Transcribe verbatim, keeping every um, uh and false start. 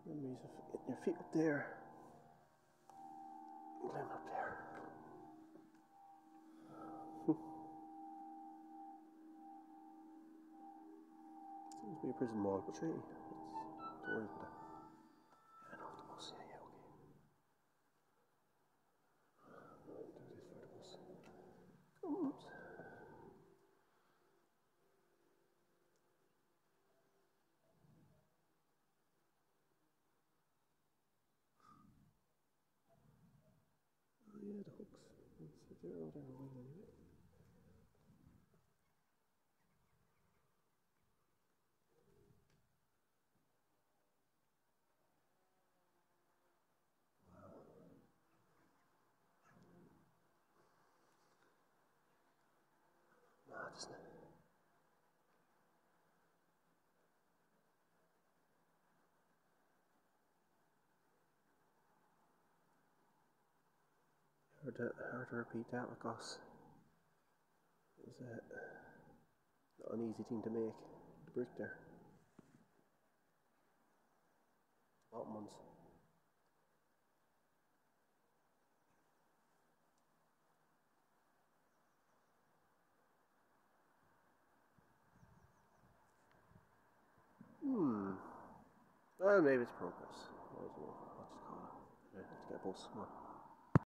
Memories of getting your feet up there, climbing up there. Seems to be a prison wall, but hey, it's, don't worry about that. Yeah, no, the bus, yeah, yeah, okay. Do this for the bus. Oops. Oh yeah, the hooks. Let's see, they're over there away anyway. Mad, isn't it? Hard to, hard to repeat that with us. It was uh, not an easy thing to make. The brick there. Bottom ones. Hmm. Well, maybe it's progress. I don't know what to call it. Yeah, let's get a bus. Come on.